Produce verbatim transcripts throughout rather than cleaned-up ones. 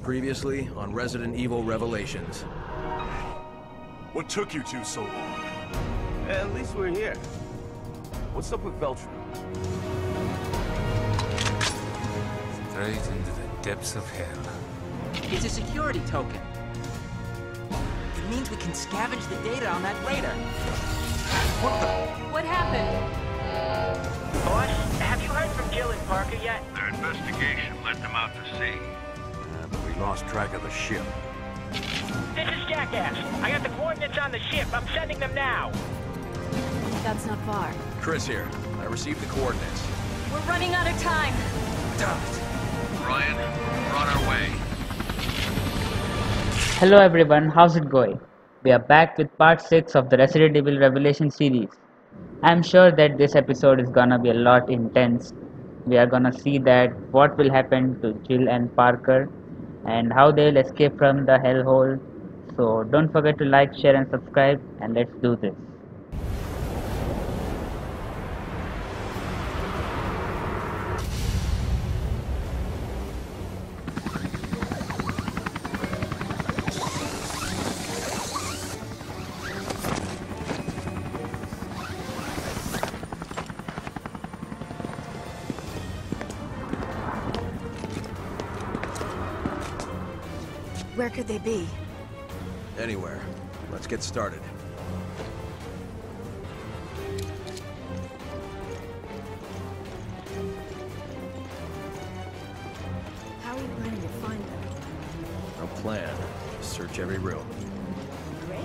Previously on Resident Evil Revelations. What took you two so long? At least we're here. What's up with Valentine? Straight into the depths of hell. It's a security token. It means we can scavenge the data on that radar. What the? What happened? Boss, have you heard from Jill and Parker yet? Their investigation led them out to sea. Uh, but we lost track of the ship. This is Jackass. I got the coordinates on the ship. I'm sending them now. That's not far. Chris here. I received the coordinates. We're running out of time. Damn it. Ryan, we're on our way. Hello everyone, how's it going? We are back with part six of the Resident Evil Revelation series. I'm sure that this episode is gonna be a lot intense. We are gonna see that what will happen to Jill and Parker and how they'll escape from the hellhole. So don't forget to like, share and subscribe, and let's do this. Where could they be? Anywhere. Let's get started. How are you planning to find them? No plan. Search every room. Great.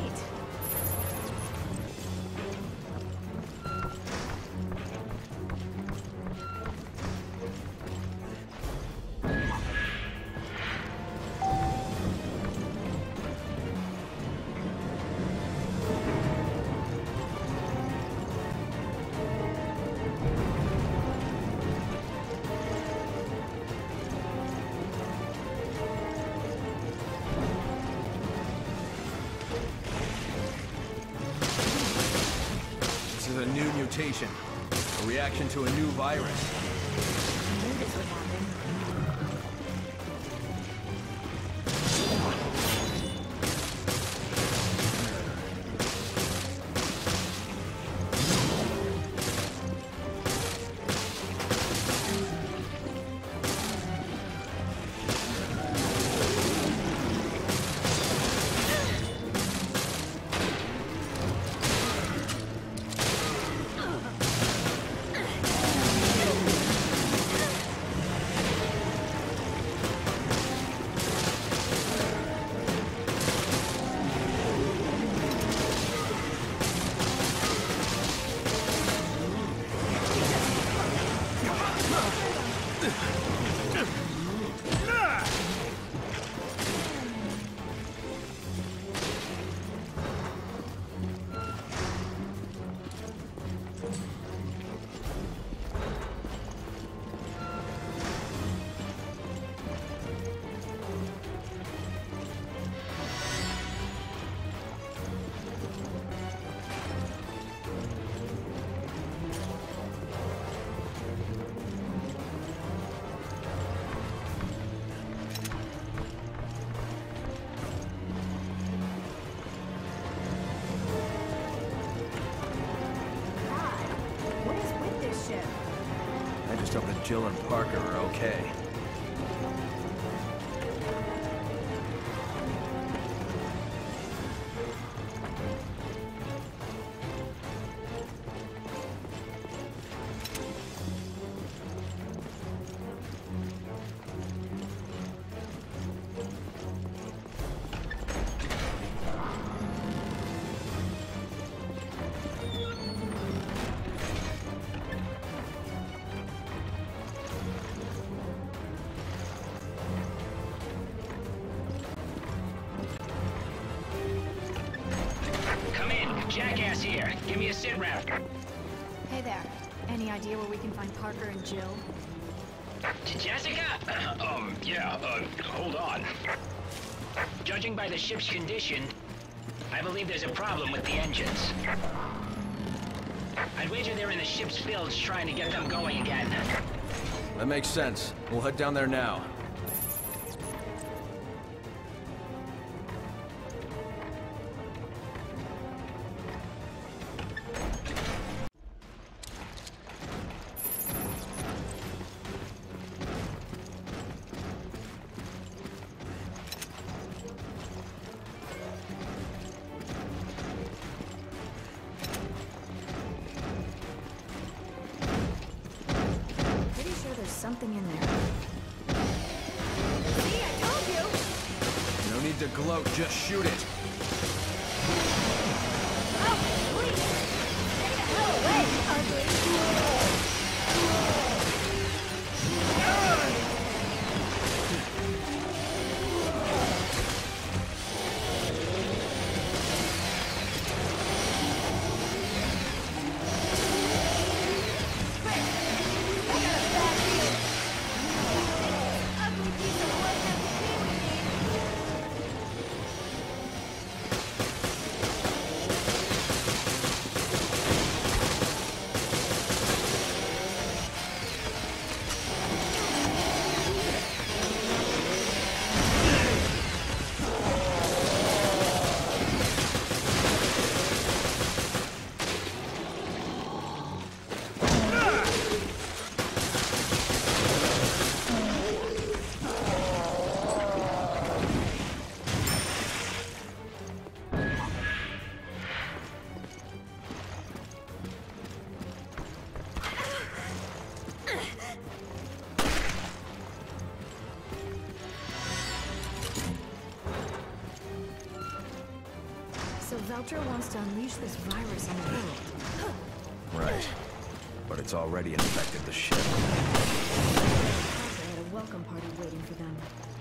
This is a new mutation. A reaction to a new virus. I knew this would happen. What is with this ship? I just hope that Jill and Parker are okay. Jackass here. Give me a sit rep. Hey there. Any idea where we can find Parker and Jill? Jessica? um, yeah, uh, hold on. Judging by the ship's condition, I believe there's a problem with the engines. I'd wager they're in the ship's fields trying to get them going again. That makes sense. We'll head down there now. gloat, just shoot it. Oh, please! Stay the hell away, ugly! So Valtra wants to unleash this virus on the world. Right. But it's already infected the ship. They had a welcome party waiting for them.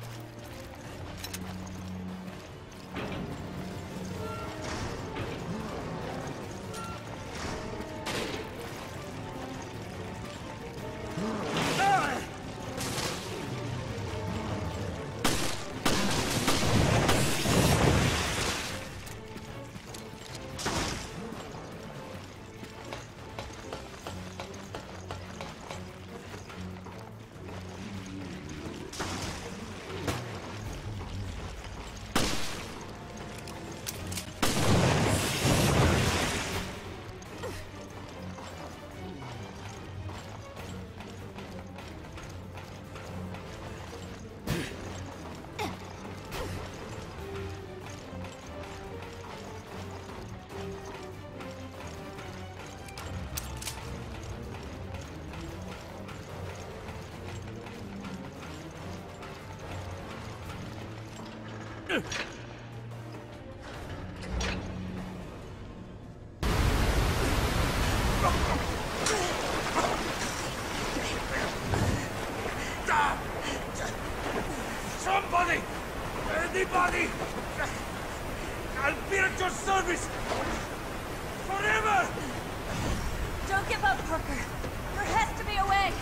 Somebody! Anybody! I'll be at your service! Forever! Don't give up, Parker. There has to be a way.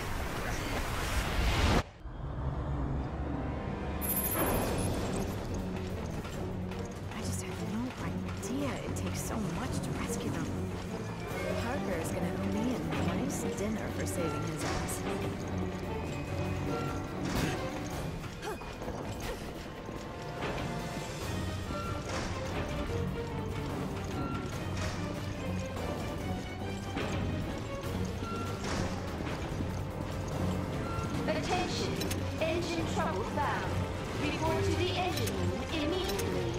I just have no idea it takes so much to rescue them. Parker is gonna owe me a nice dinner for saving his ass. Attention! Engine trouble found. Report to the engine room immediately.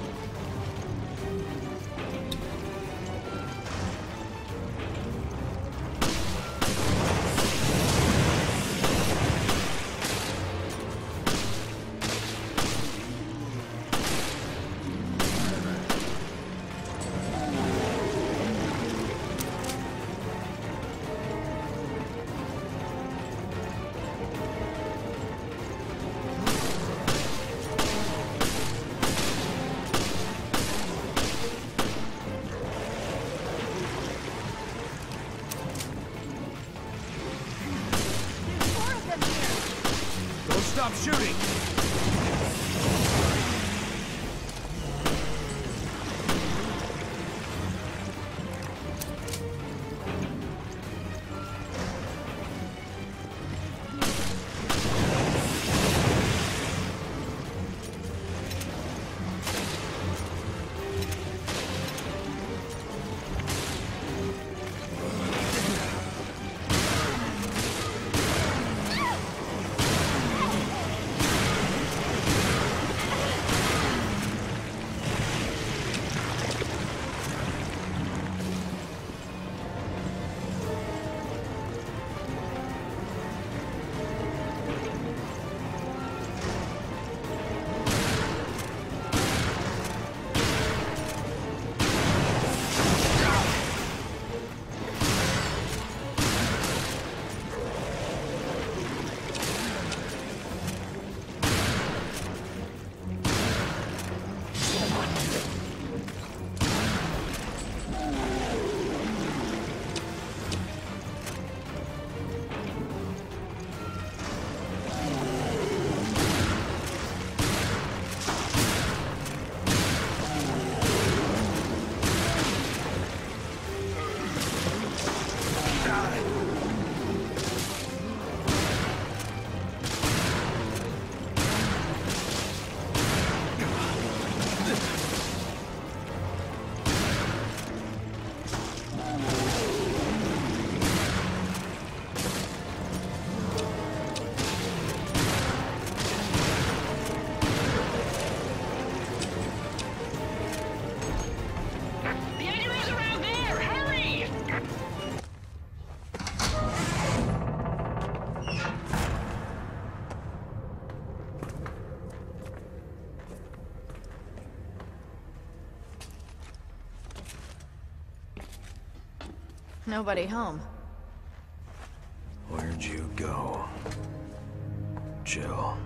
Nobody home. Where'd you go, Jill?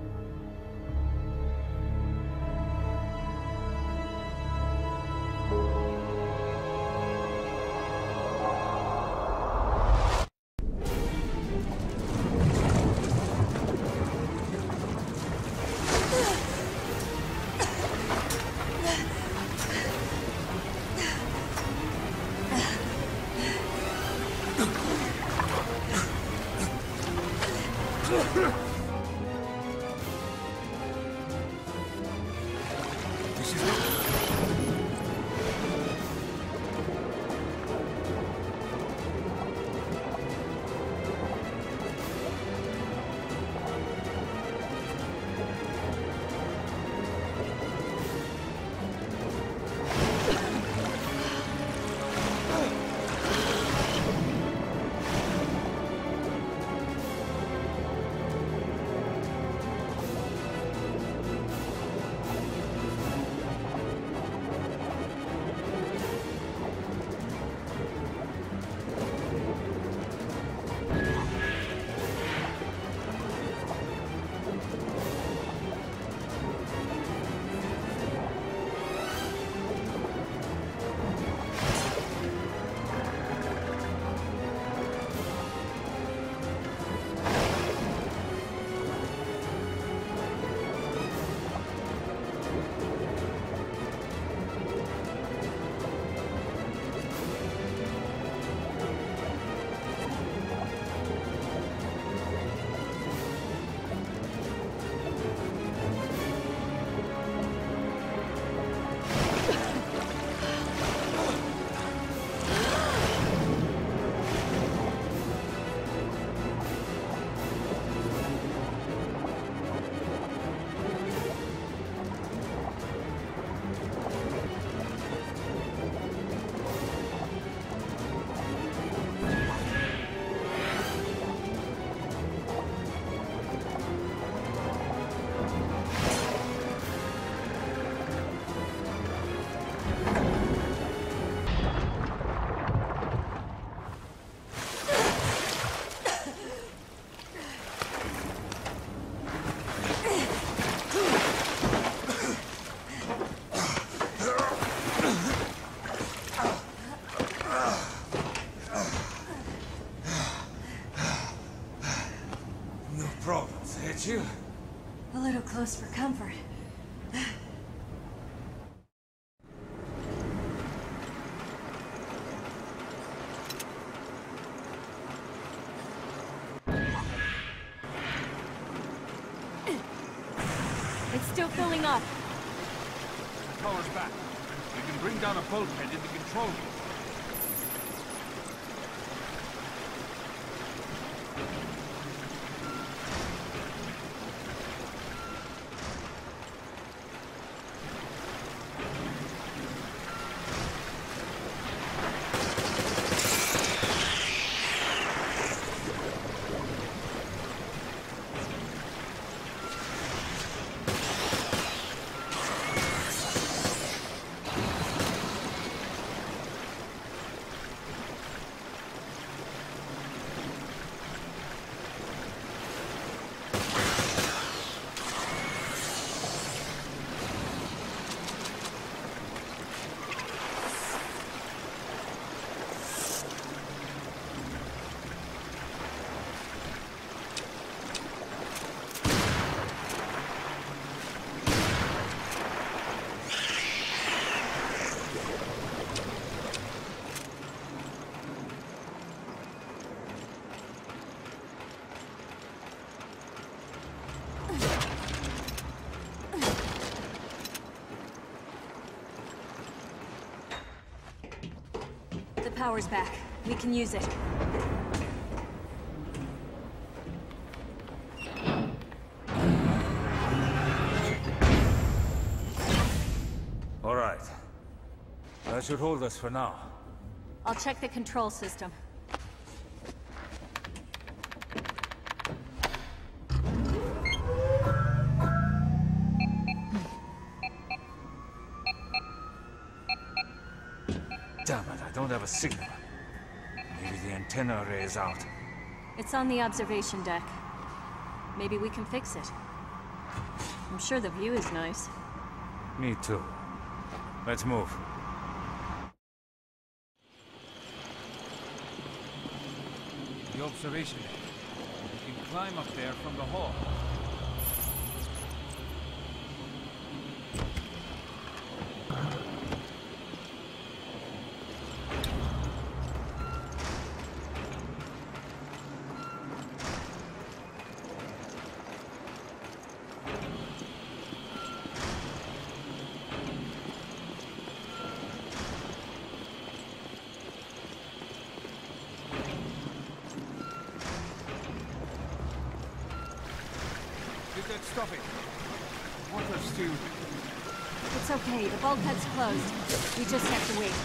You? A little close for comfort. It's still filling up. Power's back. We can bring down a bulkhead in the control room. The power's back. We can use it. All right. That should hold us for now. I'll check the control system. Damn it, I don't have a signal. antenna array is out. It's on the observation deck. Maybe we can fix it. I'm sure the view is nice. Me too. Let's move. The observation deck. You can climb up there from the hall. Stop it. Water stew. It's okay, the bulkhead's closed. We just have to wait.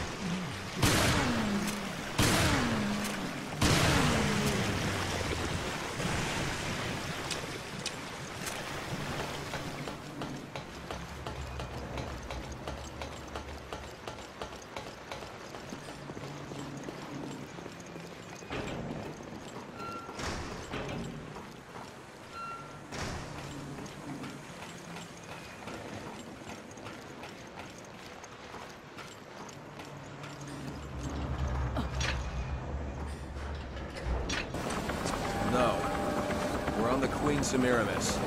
Semiramis.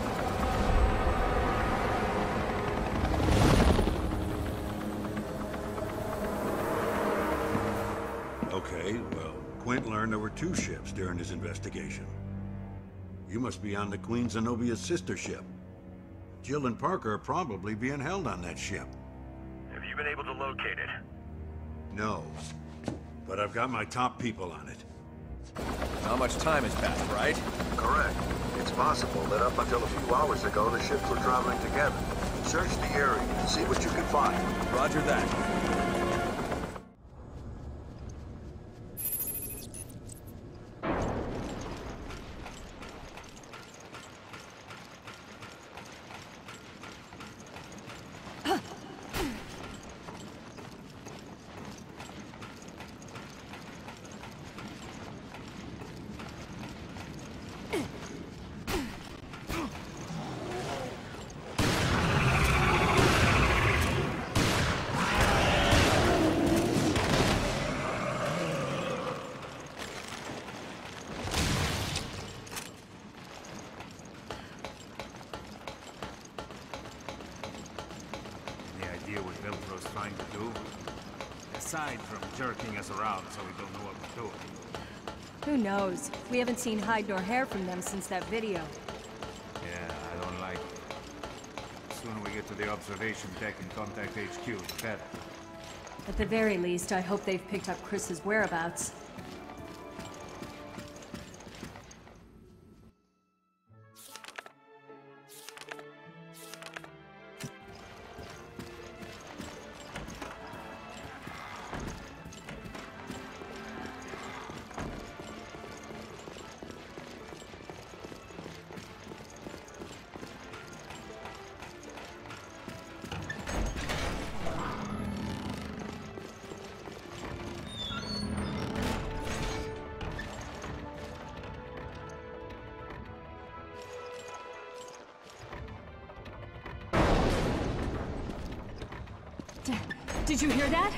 Okay, well, Quint learned there were two ships during his investigation. You must be on the Queen Zenobia's sister ship. Jill and Parker are probably being held on that ship. Have you been able to locate it? No, but I've got my top people on it. Not much time has passed, right? Correct. It's possible that up until a few hours ago, the ships were traveling together. Search the area and see what you can find. Roger that. Trying to do, aside from jerking us around so we don't know what we're doing. Who knows? We haven't seen hide nor hair from them since that video. Yeah, I don't like it. The sooner we get to the observation deck and contact H Q, the better. At the very least, I hope they've picked up Chris's whereabouts. Did you hear that?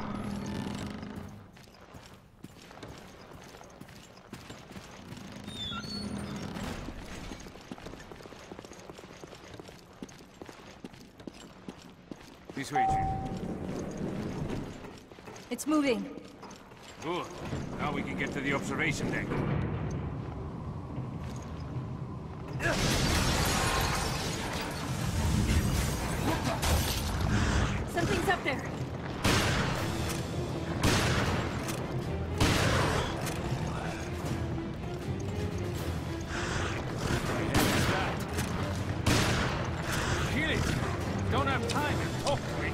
This way, Chief. It's moving. Good. Now we can get to the observation deck. Something's up there. Kill it! Don't have time to talk to it.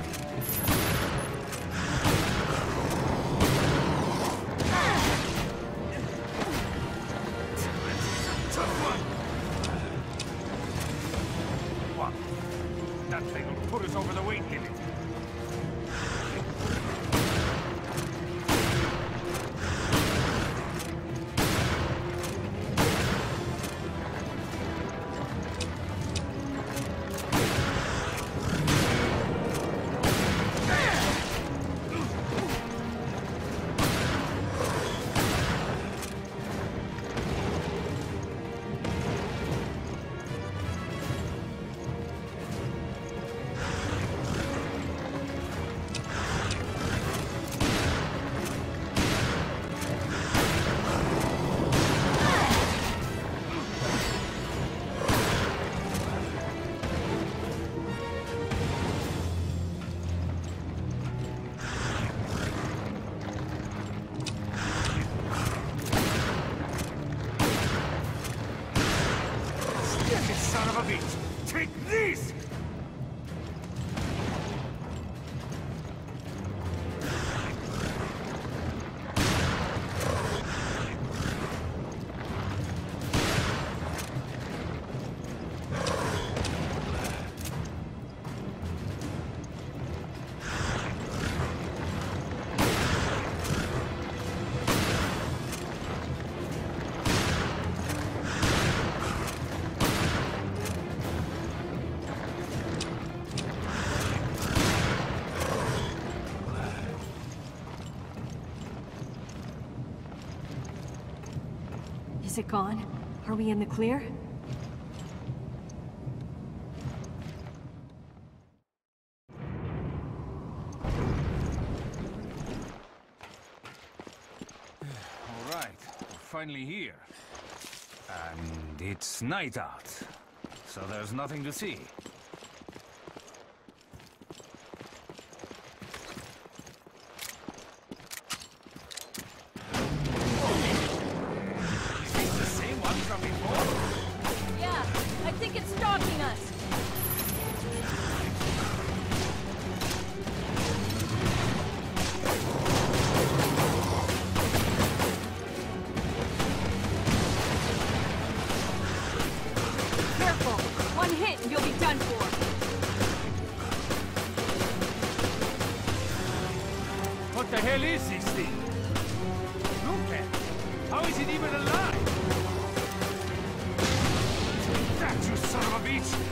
Tough one. What? That thing will put us over the weight limit. Is it gone? Are we in the clear? All right, we're finally here. And it's night out, so there's nothing to see. Yeah, I think it's stalking us. Careful! One hit and you'll be done for. What the hell is this thing? Look at it! How is it even alive? That you son of a bitch!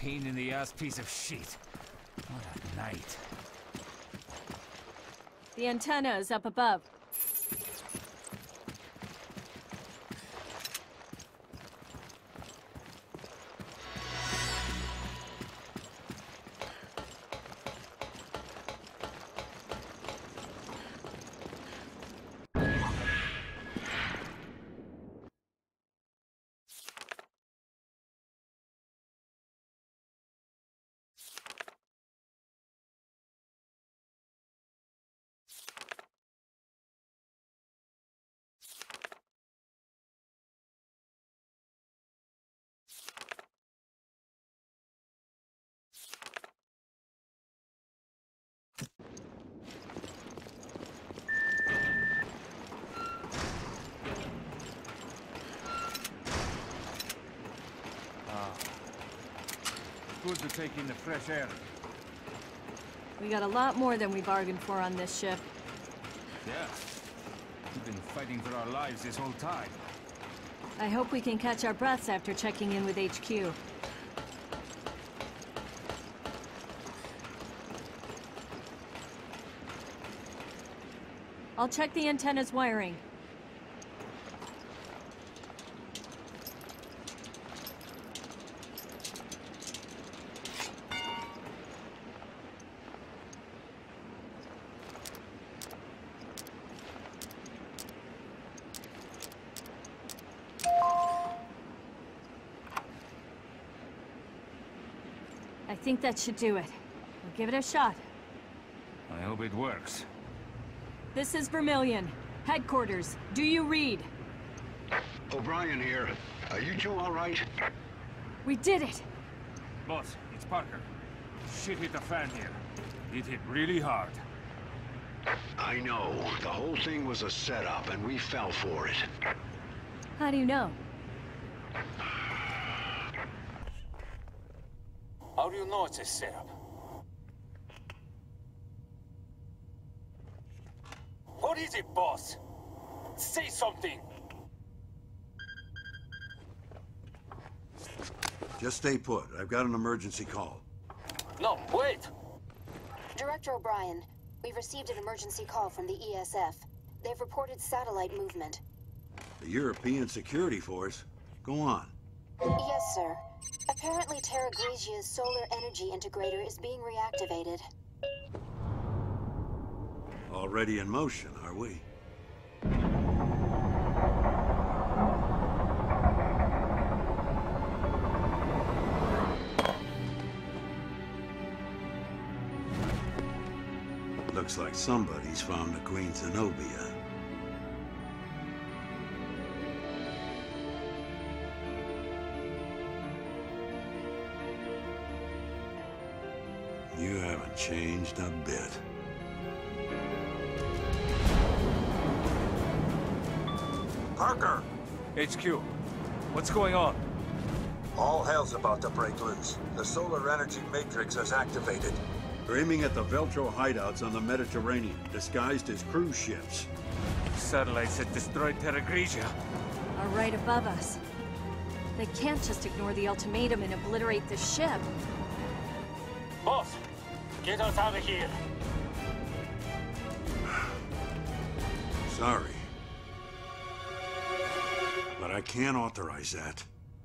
pain in the ass piece of shit. What a night. The antenna is up above. Good to take in the fresh air. We got a lot more than we bargained for on this ship. Yeah. We've been fighting for our lives this whole time. I hope we can catch our breaths after checking in with H Q. I'll check the antenna's wiring. I think that should do it. We'll give it a shot. I hope it works. This is Vermilion. Headquarters. Do you read? O'Brien here. Are you two all right? We did it! Boss, it's Parker. Shit hit the fan here. It hit really hard. I know. The whole thing was a setup, and we fell for it. How do you know? How do you know it's a setup? What is it, boss? Say something! Just stay put. I've got an emergency call. No, wait! Director O'Brien, we've received an emergency call from the E S F. They've reported satellite movement. The European Security Force? Go on. Yes, sir. Apparently Terra Grigia's solar energy integrator is being reactivated. Already in motion, are we? Looks like somebody's found the Queen Zenobia. You haven't changed a bit. Parker! H Q, what's going on? All hell's about to break loose. The solar energy matrix is activated. They're aiming at the Veltro hideouts on the Mediterranean, disguised as cruise ships. Satellites that destroyed Terra Grigia are right above us. They can't just ignore the ultimatum and obliterate the ship. Boss, get us out of here. Sorry. But I can't authorize that.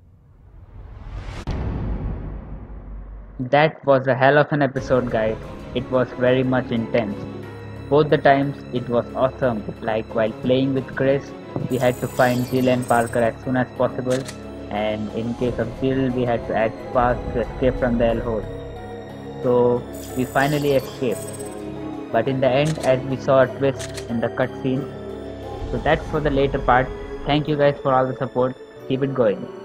That was a hell of an episode, guys. It was very much intense. Both the times it was awesome. Like while playing with Chris, we had to find Jill and Parker as soon as possible, and in case of Jill, we had to act fast to escape from the hellhole. So we finally escaped. But in the end, as we saw a twist in the cutscene. So that's for the later part. Thank you guys for all the support. Keep it going.